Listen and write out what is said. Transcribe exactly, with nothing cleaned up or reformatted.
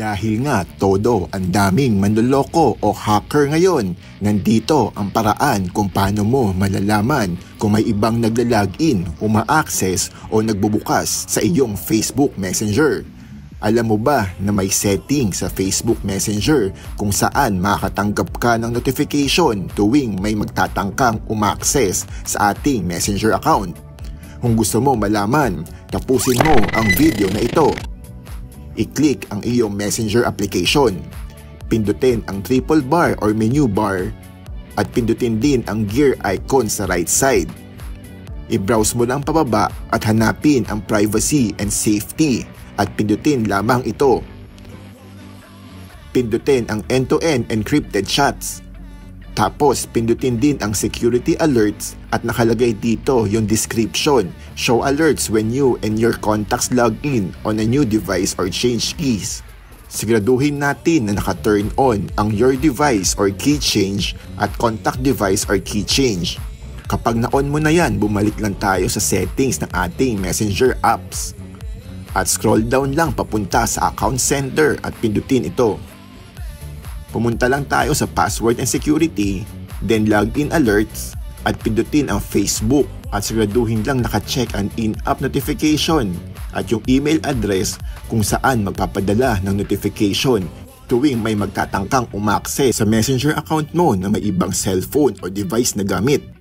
Dahil nga todo ang daming manloloko o hacker ngayon, nandito ang paraan kung paano mo malalaman kung may ibang nagla-login, uma-access o nagbubukas sa iyong Facebook Messenger. Alam mo ba na may setting sa Facebook Messenger kung saan makakatanggap ka ng notification tuwing may magtatangkang uma-access sa ating Messenger account? Kung gusto mo malaman, tapusin mo ang video na ito. I-click ang iyong Messenger application. Pindutin ang triple bar or menu bar at pindutin din ang gear icon sa right side. I-browse mo lang pababa at hanapin ang privacy and safety at pindutin lamang ito. Pindutin ang end-to-end encrypted chats. Tapos pindutin din ang security alerts at nakalagay dito yung description. Show alerts when you and your contacts log in on a new device or change keys. Siguraduhin natin na naka-turn on ang your device or key change at contact device or key change. Kapag na-on mo na yan, bumalik lang tayo sa settings ng ating Messenger apps. At scroll down lang papunta sa account center at pindutin ito. Pumunta lang tayo sa password and security, then login alerts at pindutin ang Facebook at siguraduhin lang naka-check ang in-app notification at yung email address kung saan magpapadala ng notification tuwing may magtatangkang umaakses sa Messenger account mo na may ibang cellphone o device na gamit.